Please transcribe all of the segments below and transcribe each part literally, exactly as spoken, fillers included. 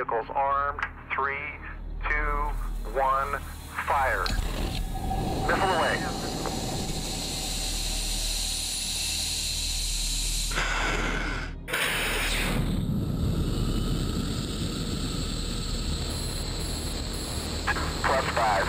vehicles armed. Three, two, one, fire. Missile away. Plus five.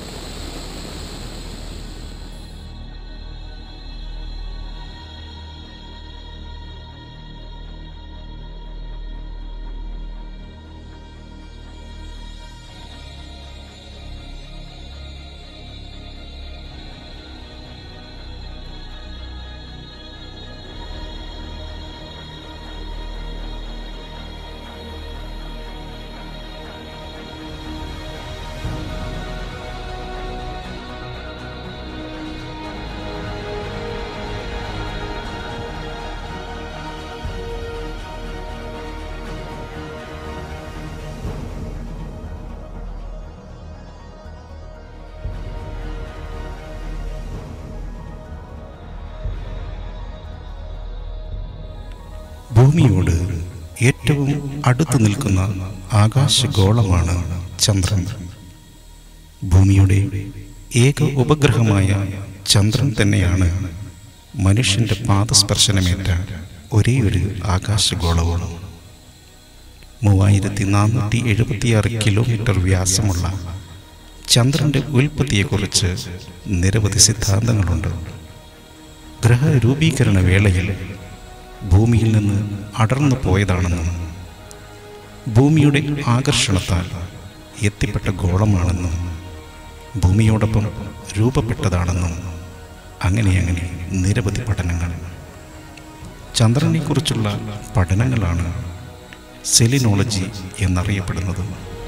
ഭൂമിയോട് ഏറ്റവും അടുത്തു നിൽക്കുന്ന ആകാശഗോളമാണ് ചന്ദ്രൻ. ഭൂമിയുടെ ഏക ഉപഗ്രഹമായ ചന്ദ്രൻ തന്നെയാണ് മനുഷ്യന്റെ പാദസ്പർശനമേറ്റ ഒരേയൊരു ആകാശഗോളവും. മൂവായിരത്തി നാനൂറ്റി എഴുപത്തിയാറ് കിലോമീറ്റർ വ്യാസമുള്ള ചന്ദ്രന്റെ ഉൽപ്പത്തിയെക്കുറിച്ച് നിരവധി സിദ്ധാന്തങ്ങളുണ്ട്. ഗ്രഹരൂപീകരണ വേളയിൽ ഭൂമിയിൽ നിന്ന് അടർന്നു പോയതാണെന്നും ഭൂമിയുടെ ആകർഷണത്താൽ എത്തിപ്പെട്ട ഗോളമാണെന്നും ഭൂമിയോടൊപ്പം രൂപപ്പെട്ടതാണെന്നും അങ്ങനെ അങ്ങനെ നിരവധി പഠനങ്ങൾ. ചന്ദ്രനെക്കുറിച്ചുള്ള പഠനങ്ങളാണ് സെലിനോളജി എന്നറിയപ്പെടുന്നത്.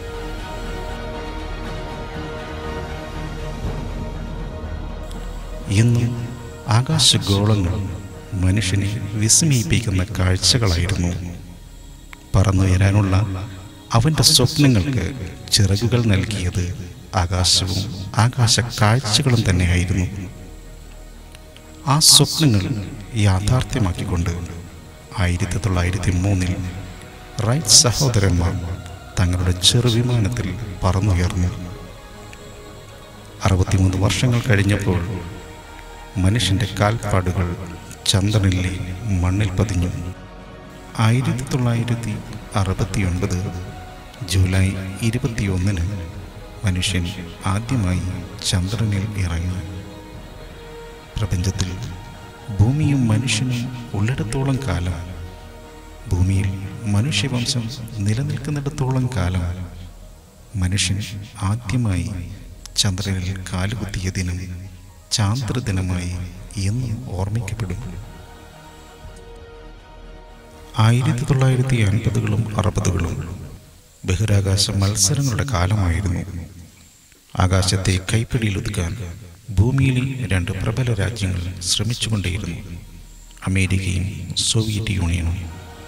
ഇന്നും ആകാശഗോളങ്ങൾ മനുഷ്യനെ വിസ്മയിപ്പിക്കുന്ന കാഴ്ചകളായിരുന്നു. പറന്നുയരാനുള്ള അവൻ്റെ സ്വപ്നങ്ങൾക്ക് ചിറകുകൾ നൽകിയത് ആകാശവും ആകാശ കാഴ്ചകളും തന്നെയായിരുന്നു. ആ സ്വപ്നങ്ങൾ യാഥാർത്ഥ്യമാക്കിക്കൊണ്ട് ആയിരത്തി തൊള്ളായിരത്തി മൂന്നിൽ റൈറ്റ് സഹോദരന്മാർ തങ്ങളുടെ ചെറുവിമാനത്തിൽ പറന്നുയർന്നു. അറുപത്തിമൂന്ന് വർഷങ്ങൾ കഴിഞ്ഞപ്പോൾ മനുഷ്യൻ്റെ കാൽപ്പാടുകൾ ചന്ദ്രനിലെ മണ്ണിൽ പതിഞ്ഞു. ആയിരത്തി തൊള്ളായിരത്തി അറുപത്തി ഒൻപത് ജൂലൈ ഇരുപത്തിയൊന്നിന് മനുഷ്യൻ ആദ്യമായി ചന്ദ്രനിൽ ഇറങ്ങി. പ്രപഞ്ചത്തിൽ ഭൂമിയും മനുഷ്യനും ഉള്ളിടത്തോളം കാലം, ഭൂമിയിൽ മനുഷ്യവംശം നിലനിൽക്കുന്നിടത്തോളം കാലം മനുഷ്യൻ ആദ്യമായി ചന്ദ്രനിൽ കാലുകുത്തിയ ദിനം ചാന്ദ്രദിനമായി എന്നും ഓർമ്മിക്കപ്പെടും. ആയിരത്തി തൊള്ളായിരത്തി അൻപതുകളും അറുപതുകളും ബഹിരാകാശ മത്സരങ്ങളുടെ കാലമായിരുന്നു. ആകാശത്തെ കൈപ്പിടിയിലൊതുക്കാൻ ഭൂമിയിലെ രണ്ട് പ്രബല രാജ്യങ്ങൾ ശ്രമിച്ചുകൊണ്ടേയിരുന്നു, അമേരിക്കയും സോവിയറ്റ് യൂണിയനും.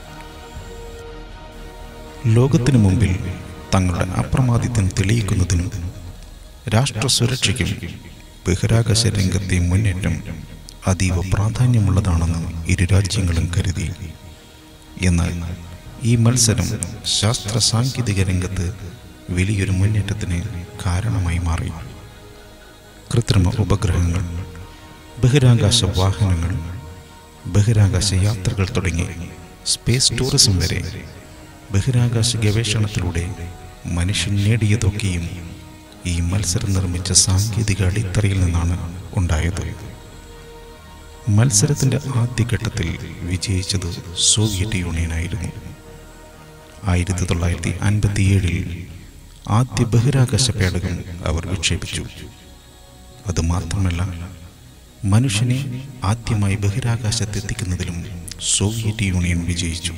ലോകത്തിനു മുമ്പിൽ തങ്ങളുടെ അപ്രമാദിത്വം തെളിയിക്കുന്നതിനും രാഷ്ട്ര സുരക്ഷയ്ക്കും ബഹിരാകാശ രംഗത്തെ മുന്നേറ്റം അതീവ പ്രാധാന്യമുള്ളതാണെന്ന് ഇരു രാജ്യങ്ങളും കരുതി. എന്നാൽ ഈ മത്സരം ശാസ്ത്ര സാങ്കേതിക രംഗത്ത് വലിയൊരു മുന്നേറ്റത്തിന് കാരണമായി മാറി. കൃത്രിമ ഉപഗ്രഹങ്ങൾ, ബഹിരാകാശ വാഹനങ്ങൾ, ബഹിരാകാശ യാത്രകൾ തുടങ്ങി സ്പേസ് ടൂറിസം വരെ ബഹിരാകാശ ഗവേഷണത്തിലൂടെ മനുഷ്യൻ നേടിയതൊക്കെയും ഈ മത്സരം നിർമ്മിച്ച സാങ്കേതിക അടിത്തറയിൽ നിന്നാണ് ഉണ്ടായത്. മത്സരത്തിൻ്റെ ആദ്യഘട്ടത്തിൽ വിജയിച്ചത് സോവിയറ്റ് യൂണിയനായിരുന്നു. ആയിരത്തി തൊള്ളായിരത്തി അൻപത്തി ഏഴിൽ ആദ്യ ബഹിരാകാശ പേടകം അവർ വിക്ഷേപിച്ചു. അതുമാത്രമല്ല, മനുഷ്യനെ ആദ്യമായി ബഹിരാകാശത്തെത്തിക്കുന്നതിലും സോവിയറ്റ് യൂണിയൻ വിജയിച്ചു.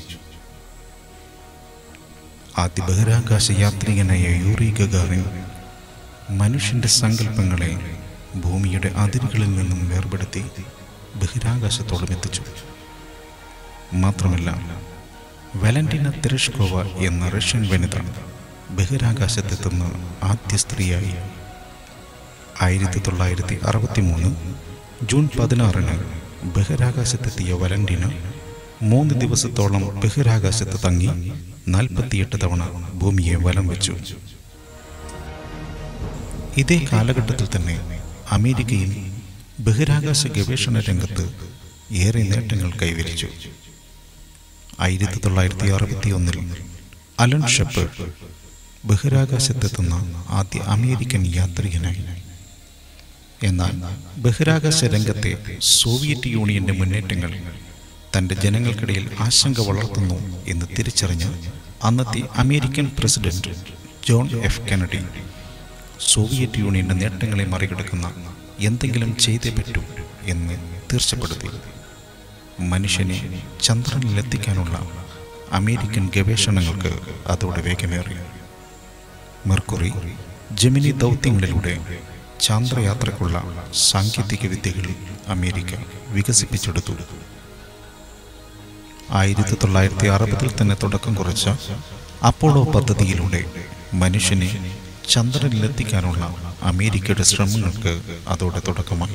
ആദ്യ ബഹിരാകാശ യാത്രികനായ യൂറി ഗഗാറിൻ മനുഷ്യൻ്റെ സങ്കല്പങ്ങളെ ഭൂമിയുടെ അതിരുകളിൽ നിന്നും വേർപെടുത്തി ബഹിരാകാശത്തോളം എത്തിച്ചു. മാത്രമല്ല, വാലന്റീന തെരഷ്കോവ എന്ന റഷ്യൻ വനിത ബഹിരാകാശത്തെത്തുന്ന ആദ്യ സ്ത്രീയായി. ആയിരത്തി തൊള്ളായിരത്തി അറുപത്തി മൂന്ന് ജൂൺ പതിനാറിന് ബഹിരാകാശത്തെത്തിയ വാലന്റീന മൂന്ന് ദിവസത്തോളം ബഹിരാകാശത്ത് തങ്ങി നാൽപ്പത്തിയെട്ട് തവണ ഭൂമിയെ വലം വെച്ചു. ഇതേ കാലഘട്ടത്തിൽ തന്നെ അമേരിക്കയിൽ ബഹിരാകാശ ഗവേഷണ രംഗത്ത് ഏറെ നേട്ടങ്ങൾ കൈവരിച്ചു. ആയിരത്തി തൊള്ളായിരത്തി അറുപത്തി ഒന്നിൽ അലൻ ഷെപ്പേർഡ് ബഹിരാകാശത്തെത്തുന്ന ആദ്യ അമേരിക്കൻ യാത്രികനായി. എന്നാൽ ബഹിരാകാശ രംഗത്തെ സോവിയറ്റ് യൂണിയന്റെ മുന്നേറ്റങ്ങൾ തൻ്റെ ജനങ്ങൾക്കിടയിൽ ആശങ്ക വളർത്തുന്നു എന്ന് തിരിച്ചറിഞ്ഞ അന്നത്തെ American president John F Kennedy Soviet യൂണിയന്റെ നേട്ടങ്ങളെ മറികടക്കുന്ന എന്തെങ്കിലും ചെയ്തേ പറ്റൂ എന്ന് തീർച്ചപ്പെടുത്തി. മനുഷ്യനെ ചന്ദ്രനിലെത്തിക്കാനുള്ള അമേരിക്കൻ ഗവേഷണങ്ങൾക്ക് അതോടെ വേഗമേറി. മെർക്കുറി, ജെമിനി ദൗത്യങ്ങളിലൂടെ ചാന്ദ്രയാത്രയ്ക്കുള്ള സാങ്കേതിക വിദ്യകൾ അമേരിക്ക വികസിപ്പിച്ചെടുത്തു. ആയിരത്തി തൊള്ളായിരത്തി അറുപതിൽ തന്നെ തുടക്കം കുറിച്ച അപ്പോളോ പദ്ധതിയിലൂടെ മനുഷ്യനെ ചന്ദ്രനിലെത്തിക്കാനുള്ള അമേരിക്കയുടെ ശ്രമങ്ങൾക്ക് അതോടെ തുടക്കമായി.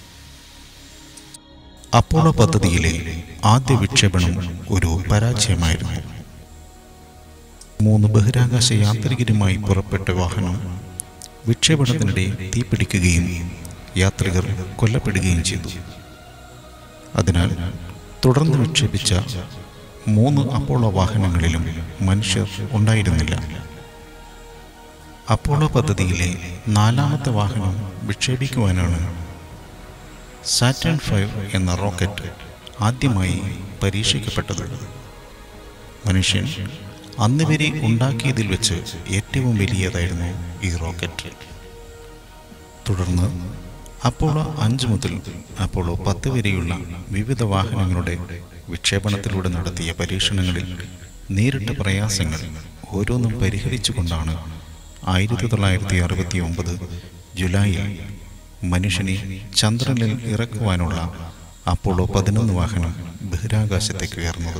അപ്പോളോ പദ്ധതിയിലെ ആദ്യ വിക്ഷേപണം ഒരു പരാജയമായിരുന്നു. മൂന്ന് ബഹിരാകാശ യാത്രികരുമായി പുറപ്പെട്ട വാഹനം വിക്ഷേപണത്തിനിടെ തീപിടിക്കുകയും യാത്രികർ കൊല്ലപ്പെടുകയും ചെയ്തു. അതിനാൽ തുടർന്ന് വിക്ഷേപിച്ച മൂന്ന് അപ്പോളോ വാഹനങ്ങളിലും മനുഷ്യർ ഉണ്ടായിരുന്നില്ല. അപ്പോളോ പദ്ധതിയിലെ നാലാമത്തെ വാഹനം വിക്ഷേപിക്കുവാനാണ് സാറ്റേൺ ഫൈവ് എന്ന റോക്കറ്റ് ആദ്യമായി പരീക്ഷിക്കപ്പെട്ടത്. മനുഷ്യൻ അന്ന് വരെ ഉണ്ടാക്കിയതിൽ വെച്ച് ഏറ്റവും വലിയതായിരുന്നു ഈ റോക്കറ്റ്. തുടർന്ന് അപ്പോളോ അഞ്ച് മുതൽ അപ്പോളോ പത്ത് വരെയുള്ള വിവിധ വാഹനങ്ങളുടെ വിക്ഷേപണത്തിലൂടെ നടത്തിയ പരീക്ഷണങ്ങളിൽ നേരിട്ട പ്രയാസങ്ങൾ ഓരോന്നും പരിഹരിച്ചുകൊണ്ടാണ് ആയിരത്തി തൊള്ളായിരത്തി അറുപത്തി ഒമ്പത് ജൂലൈയിൽ മനുഷ്യനെ ചന്ദ്രനിൽ ഇറക്കുവാനുള്ള അപ്പോളോ പതിനൊന്ന് വാഹനം ബഹിരാകാശത്തേക്ക് ഉയർന്നത്.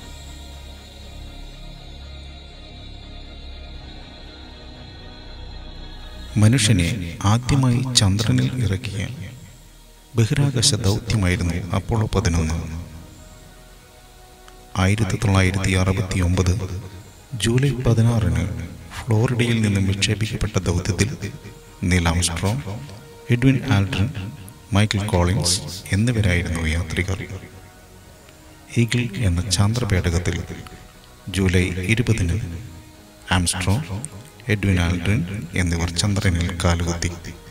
മനുഷ്യനെ ആദ്യമായി ചന്ദ്രനിൽ ഇറക്കിയ ബഹിരാകാശ ദൗത്യമായിരുന്നു അപ്പോളോ പതിനൊന്ന്. ആയിരത്തി തൊള്ളായിരത്തി അറുപത്തി ഒമ്പത് ജൂലൈ പതിനാറിന് ഫ്ലോറിഡയിൽ നിന്നും വിക്ഷേപിക്കപ്പെട്ട ദൗത്യത്തിൽ Neil Armstrong, Edwin Aldrin, Michael Collins എന്നിവരായിരുന്നു യാത്രികർ. ഈഗിൾ എന്ന ചാന്ദ്രപേടകത്തിൽ ജൂലൈ ഇരുപതിന് ആംസ്ട്രോങ്, എഡ്വിൻ ആൽഡ്രിൻ എന്നിവർ ചന്ദ്രനിൽ കാലുകുത്തി.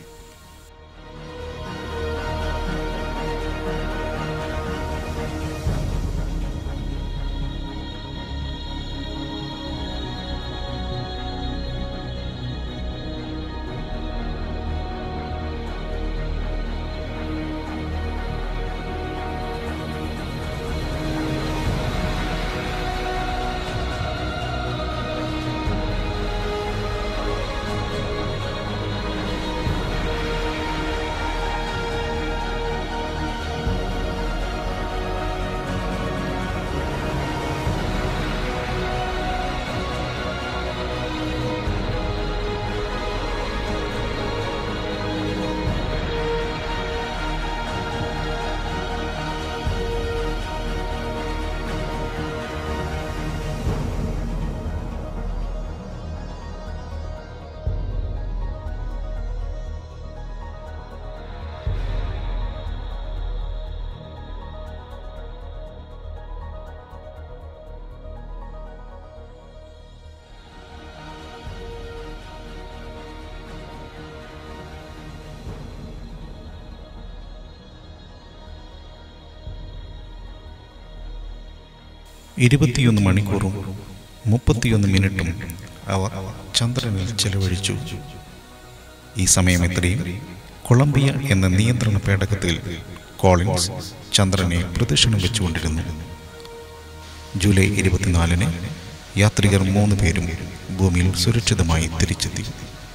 ഇരുപത്തിയൊന്ന് മണിക്കൂറും മുപ്പത്തിയൊന്ന് മിനിറ്റും അവർ ചന്ദ്രനിൽ ചെലവഴിച്ചു. ഈ സമയം എത്രയും കൊളംബിയ എന്ന നിയന്ത്രണ പേടകത്തിൽ കോളിൻസ് ചന്ദ്രനെ പ്രദക്ഷിണം വെച്ചുകൊണ്ടിരുന്നു. ജൂലൈ ഇരുപത്തിനാലിന് യാത്രികർ മൂന്ന് പേരും ഭൂമിയിൽ സുരക്ഷിതമായി തിരിച്ചെത്തി.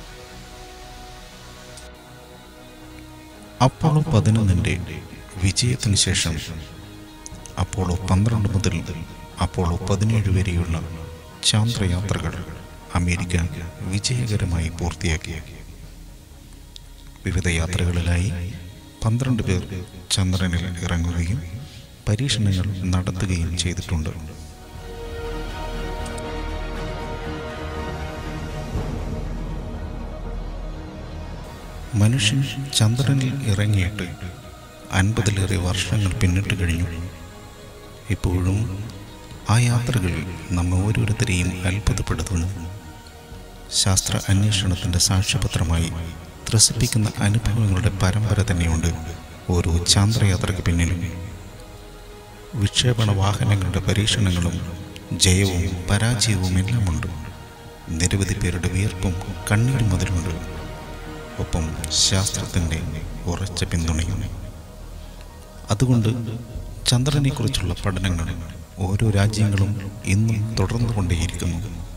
അപ്പോളോ പതിനൊന്നിൻ്റെ വിജയത്തിന് ശേഷം അപ്പോളോ പന്ത്രണ്ട് മുതൽ അപ്പോളോ പതിനേഴ് വരെയുള്ള ചാന്ദ്രയാത്രകൾ അമേരിക്ക വിജയകരമായി പൂർത്തിയാക്കി. വിവിധ യാത്രകളിലായി പന്ത്രണ്ട് പേർ ചന്ദ്രനിൽ ഇറങ്ങുകയും പരീക്ഷണങ്ങൾ നടത്തുകയും ചെയ്തിട്ടുണ്ട്. മനുഷ്യൻ ചന്ദ്രനിൽ ഇറങ്ങിയിട്ട് അൻപതിലേറെ വർഷങ്ങൾ പിന്നിട്ട് കഴിഞ്ഞു. ഇപ്പോഴും ആ യാത്രകൾ നമ്മെ ഓരോരുത്തരെയും അത്ഭുതപ്പെടുത്തുന്നു. ശാസ്ത്ര അന്വേഷണത്തിൻ്റെ സാക്ഷ്യപത്രമായി ത്രസിപ്പിക്കുന്ന അനുഭവങ്ങളുടെ പരമ്പര തന്നെയുണ്ട് ഓരോ ചാന്ദ്രയാത്രയ്ക്ക് പിന്നിലും. വിക്ഷേപണ വാഹനങ്ങളുടെ പരീക്ഷണങ്ങളും ജയവും പരാജയവും എല്ലാമുണ്ട്. നിരവധി പേരുടെ വിയർപ്പും കണ്ണീരും അതിലുണ്ട്. ഒപ്പം ശാസ്ത്രത്തിൻ്റെ ഉറച്ച പിന്തുണയും. അതുകൊണ്ട് ചന്ദ്രനെക്കുറിച്ചുള്ള പഠനങ്ങൾ ഓരോ രാജ്യങ്ങളും ഇന്നും തുടർന്നുകൊണ്ടേയിരിക്കുന്നു.